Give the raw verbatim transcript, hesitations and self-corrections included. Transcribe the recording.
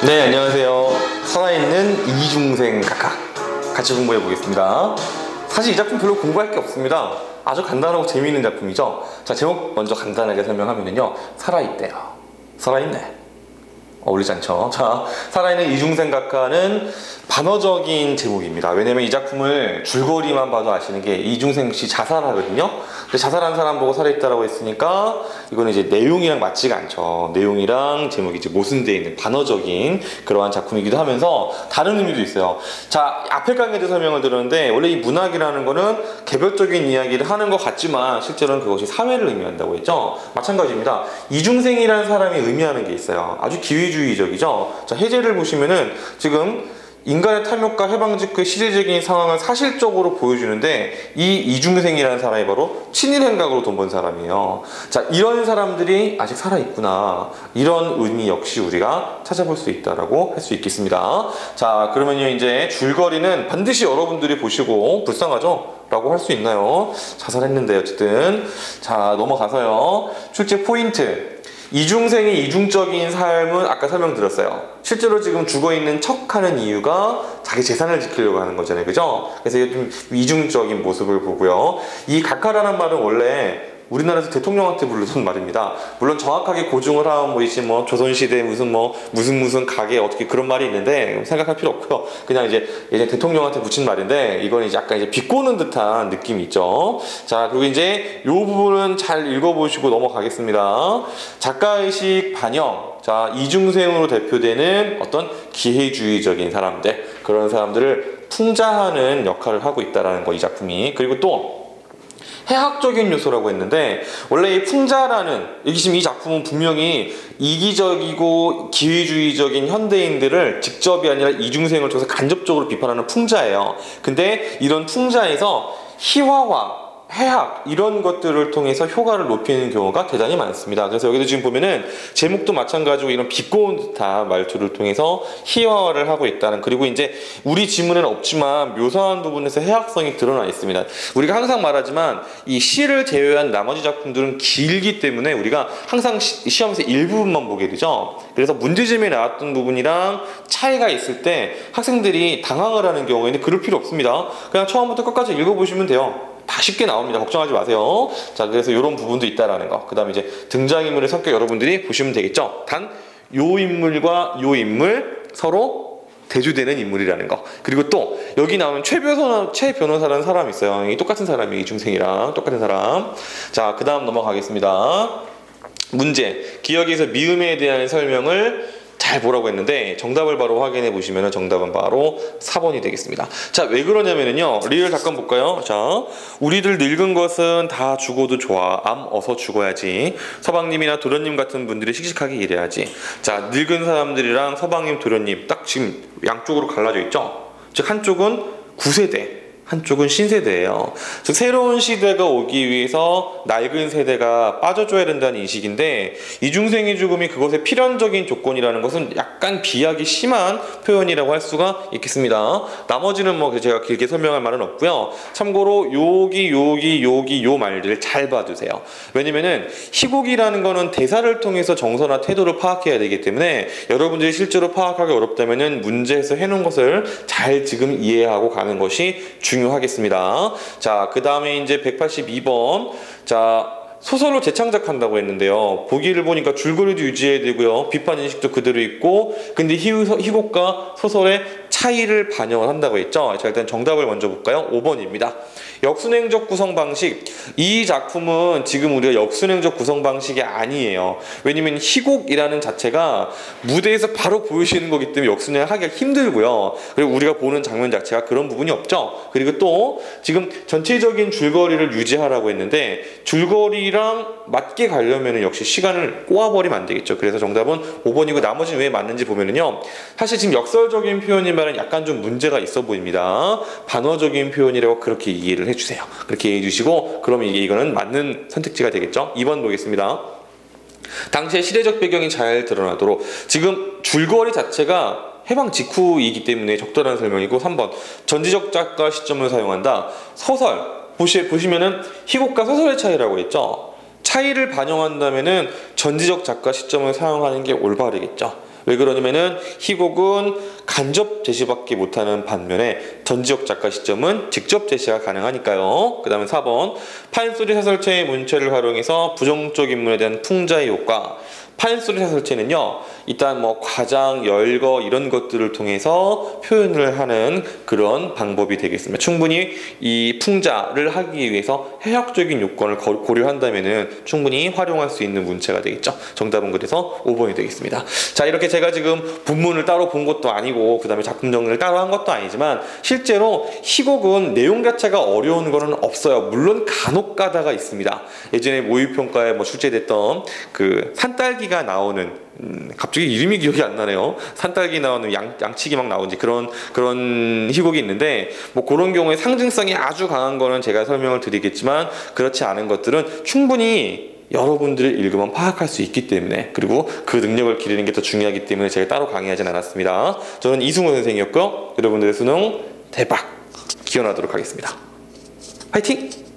네, 안녕하세요. 살아있는 이중생 각하 같이 공부해 보겠습니다. 사실 이 작품 별로 공부할 게 없습니다. 아주 간단하고 재미있는 작품이죠. 자, 제목 먼저 간단하게 설명하면요, 살아있대요. 살아있네. 어울리지 않죠? 자, 살아있는 이중생 각하는 반어적인 제목입니다. 왜냐면 이 작품을 줄거리만 봐도 아시는 게 이중생 씨 자살하거든요. 근데 자살한 사람 보고 살아있다라고 했으니까 이거는 이제 내용이랑 맞지가 않죠. 내용이랑 제목이 이제 모순되어 있는 반어적인 그러한 작품이기도 하면서 다른 의미도 있어요. 자, 앞에 강의에도 설명을 드렸는데 원래 이 문학이라는 거는 개별적인 이야기를 하는 것 같지만 실제로는 그것이 사회를 의미한다고 했죠. 마찬가지입니다. 이중생이라는 사람이 의미하는 게 있어요. 아주 기회주의적이죠. 자, 해제를 보시면은 지금 인간의 탐욕과 해방직의 시대적인 상황을 사실적으로 보여주는데 이 이중생이라는 사람이 바로 친일 행각으로 돈 번 사람이에요. 자, 이런 사람들이 아직 살아있구나. 이런 의미 역시 우리가 찾아볼 수 있다라고 할 수 있겠습니다. 자, 그러면요, 이제 줄거리는 반드시 여러분들이 보시고 불쌍하죠? 라고 할 수 있나요? 자살했는데 어쨌든. 자, 넘어가서요. 출제 포인트. 이중생의 이중적인 삶은 아까 설명드렸어요. 실제로 지금 죽어있는 척하는 이유가 자기 재산을 지키려고 하는 거잖아요. 그죠? 그래서 이게 좀 이중적인 모습을 보고요. 이 각하라는 말은 원래 우리나라에서 대통령한테 부르던 말입니다. 물론 정확하게 고증을 하면 뭐 이제 뭐 조선시대 무슨 뭐 무슨 무슨 가게 어떻게 그런 말이 있는데 생각할 필요 없고요. 그냥 이제 예전 대통령한테 붙인 말인데 이건 이제 약간 이제 비꼬는 듯한 느낌이 있죠. 자, 그리고 이제 요 부분은 잘 읽어보시고 넘어가겠습니다. 작가의식 반영. 자, 이중생으로 대표되는 어떤 기회주의적인 사람들, 그런 사람들을 풍자하는 역할을 하고 있다라는 거, 이 작품이. 그리고 또 해학적인 요소라고 했는데 원래 이 풍자라는, 여기 지금 이 작품은 분명히 이기적이고 기회주의적인 현대인들을 직접이 아니라 이중생을 통해서 간접적으로 비판하는 풍자예요. 근데 이런 풍자에서 희화화, 해학 이런 것들을 통해서 효과를 높이는 경우가 대단히 많습니다. 그래서 여기도 지금 보면은 제목도 마찬가지고 이런 비꼬은 듯한 말투를 통해서 희화화를 하고 있다는, 그리고 이제 우리 지문에는 없지만 묘사한 부분에서 해학성이 드러나 있습니다. 우리가 항상 말하지만 이 시를 제외한 나머지 작품들은 길기 때문에 우리가 항상 시, 시험에서 일부분만 보게 되죠. 그래서 문제점에 나왔던 부분이랑 차이가 있을 때 학생들이 당황을 하는 경우에는 그럴 필요 없습니다. 그냥 처음부터 끝까지 읽어보시면 돼요. 다 쉽게 나옵니다. 걱정하지 마세요. 자, 그래서 이런 부분도 있다라는 거. 그 다음에 이제 등장인물의 성격 여러분들이 보시면 되겠죠. 단, 요 인물과 요 인물 서로 대조되는 인물이라는 거. 그리고 또 여기 나오는 최 변호사, 최 변호사라는 사람이 있어요. 이 똑같은 사람이 이중생이랑 똑같은 사람. 자, 그 다음 넘어가겠습니다. 문제. 기억에서 미음에 대한 설명을 잘 보라고 했는데 정답을 바로 확인해 보시면 정답은 바로 사 번이 되겠습니다. 자, 왜 그러냐면요, 리을 잠깐 볼까요? 자, 우리들 늙은 것은 다 죽어도 좋아. 암 어서 죽어야지. 서방님이나 도련님 같은 분들이 씩씩하게 일해야지. 자, 늙은 사람들이랑 서방님, 도련님 딱 지금 양쪽으로 갈라져 있죠. 즉 한쪽은 구세대, 한쪽은 신세대예요. 즉 새로운 시대가 오기 위해서 낡은 세대가 빠져줘야 된다는 인식인데, 이중생의 죽음이 그것의 필연적인 조건이라는 것은 약간 비약이 심한 표현이라고 할 수가 있겠습니다. 나머지는 뭐 제가 길게 설명할 말은 없고요. 참고로 여기 여기 여기 요 말들을 잘 봐두세요. 왜냐면은 희곡이라는 거는 대사를 통해서 정서나 태도를 파악해야 되기 때문에 여러분들이 실제로 파악하기 어렵다면은 문제에서 해놓은 것을 잘 지금 이해하고 가는 것이 중요합니다. 하겠습니다. 자, 그 다음에 이제 백팔십이 번. 자, 소설로 재창작한다고 했는데요. 보기를 보니까 줄거리도 유지해야 되고요. 비판 인식도 그대로 있고, 근데 희곡과 소설의 차이를 반영을 한다고 했죠. 자, 일단 정답을 먼저 볼까요? 오 번입니다. 역순행적 구성 방식. 이 작품은 지금 우리가 역순행적 구성 방식이 아니에요. 왜냐면 희곡이라는 자체가 무대에서 바로 보여지는 거기 때문에 역순행을 하기가 힘들고요. 그리고 우리가 보는 장면 자체가 그런 부분이 없죠. 그리고 또 지금 전체적인 줄거리를 유지하라고 했는데 줄거리랑 맞게 가려면 역시 시간을 꼬아버리면 안 되겠죠. 그래서 정답은 오 번이고 나머지는 왜 맞는지 보면은요, 사실 지금 역설적인 표현이면 약간 좀 문제가 있어 보입니다. 반어적인 표현이라고 그렇게 이해를 해주세요. 그렇게 이해해 주시고, 그러면 이게 이거는 맞는 선택지가 되겠죠. 이 번 보겠습니다. 당시의 시대적 배경이 잘 드러나도록, 지금 줄거리 자체가 해방 직후이기 때문에 적절한 설명이고, 삼 번 전지적 작가 시점을 사용한다. 소설 보시, 보시면은 희곡과 소설의 차이라고 했죠. 차이를 반영한다면은 전지적 작가 시점을 사용하는 게 올바르겠죠. 왜 그러냐면은 희곡은 간접 제시밖에 못하는 반면에 전지적 작가 시점은 직접 제시가 가능하니까요. 그 다음에 사 번 판소리 사설체의 문체를 활용해서 부정적 인물에 대한 풍자의 효과. 판소리 사설체는요, 일단 뭐 과장, 열거 이런 것들을 통해서 표현을 하는 그런 방법이 되겠습니다. 충분히 이 풍자를 하기 위해서 해학적인 요건을 고려한다면은 충분히 활용할 수 있는 문체가 되겠죠. 정답은 그래서 오 번이 되겠습니다. 자, 이렇게 제가 지금 본문을 따로 본 것도 아니고 그 다음에 작품 정리를 따로 한 것도 아니지만 실제로 희곡은 내용 자체가 어려운 거는 없어요. 물론 간혹 가다가 있습니다. 예전에 모의평가에 뭐 출제됐던 그 산딸기가 나오는, 음, 갑자기 이름이 기억이 안 나네요. 산딸기 나오는 양, 양치기 막 나오는지 그런 그런 희곡이 있는데, 뭐 그런 경우에 상징성이 아주 강한 거는 제가 설명을 드리겠지만 그렇지 않은 것들은 충분히 여러분들이 읽으면 파악할 수 있기 때문에, 그리고 그 능력을 기르는 게 더 중요하기 때문에 제가 따로 강의하진 않았습니다. 저는 이승호 선생이었고요. 여러분들의 수능 대박 기원하도록 하겠습니다. 화이팅!